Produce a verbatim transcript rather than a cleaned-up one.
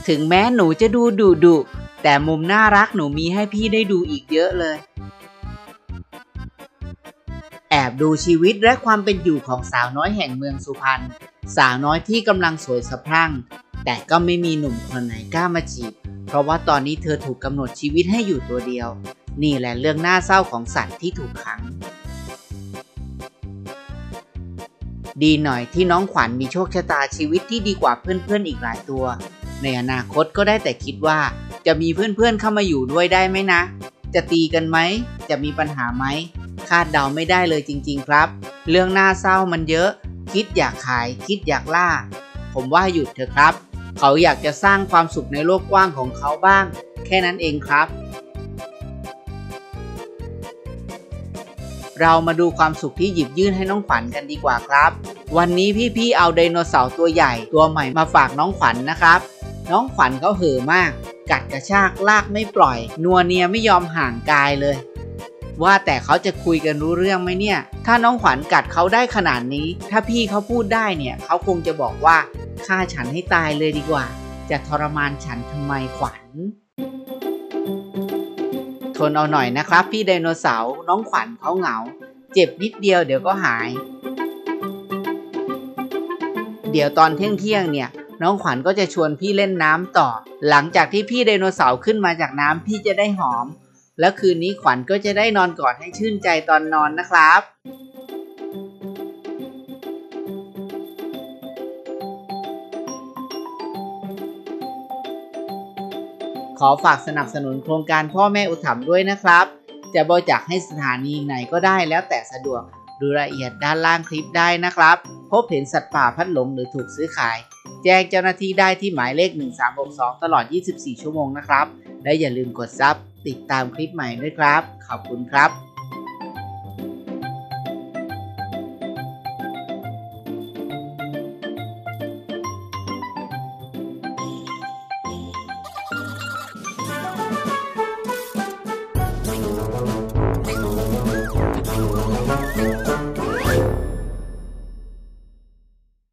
ถึงแม้หนูจะดูดุดุแต่มุมน่ารักหนูมีให้พี่ได้ดูอีกเยอะเลยแอบดูชีวิตและความเป็นอยู่ของสาวน้อยแห่งเมืองสุพรรณสาวน้อยที่กำลังสวยสะพรั่งแต่ก็ไม่มีหนุ่มคนไหนกล้ามาจีบเพราะว่าตอนนี้เธอถูกกำหนดชีวิตให้อยู่ตัวเดียวนี่แหละเรื่องน่าเศร้าของสัตว์ที่ถูกขังดีหน่อยที่น้องขวัญมีโชคชะตาชีวิตที่ดีกว่าเพื่อนๆอีกหลายตัวในอนาคตก็ได้แต่คิดว่าจะมีเพื่อนๆเข้ามาอยู่ด้วยได้ไหมนะจะตีกันไหมจะมีปัญหาไหมคาดเดาไม่ได้เลยจริงๆครับเรื่องน่าเศร้ามันเยอะคิดอยากขายคิดอยากล่าผมว่าหยุดเถอะครับเขาอยากจะสร้างความสุขในโลกกว้างของเขาบ้างแค่นั้นเองครับเรามาดูความสุขที่หยิบยื่นให้น้องขวัญกันดีกว่าครับวันนี้พี่ๆเอาไดโนเสาร์ตัวใหญ่ตัวใหม่มาฝากน้องขวัญ นะครับน้องขวัญเขาเห่อมากกัดกระชากลากไม่ปล่อยนัวเนียไม่ยอมห่างกายเลยว่าแต่เขาจะคุยกันรู้เรื่องไหมเนี่ยถ้าน้องขวัญกัดเขาได้ขนาดนี้ถ้าพี่เขาพูดได้เนี่ยเขาคงจะบอกว่าฆ่าฉันให้ตายเลยดีกว่าจะทรมานฉันทำไมขวัญทนเอาหน่อยนะครับพี่ไดโนเสาร์น้องขวัญเขาเหงาเจ็บนิดเดียวเดี๋ยวก็หายเดี๋ยวตอนเที่ยงเที่ยงเนี่ยน้องขวัญก็จะชวนพี่เล่นน้ำต่อหลังจากที่พี่ไดโนเสาร์ขึ้นมาจากน้ำพี่จะได้หอมแล้วคืนนี้ขวัญก็จะได้นอนกอดให้ชื่นใจตอนนอนนะครับขอฝากสนับสนุนโครงการพ่อแม่อุถัมภ์ด้วยนะครับจะบริจาคให้สถานีไหนก็ได้แล้วแต่สะดวกดูรายละเอียดด้านล่างคลิปได้นะครับพบเห็นสัตว์ป่าพัดหลงหรือถูกซื้อขายแจ้งเจ้าหน้าที่ได้ที่หมายเลขหนึ่งสามหกสองตลอดยี่สิบสี่ชั่วโมงนะครับและอย่าลืมกดซับติดตามคลิปใหม่ด้วยครับขอบคุณครับ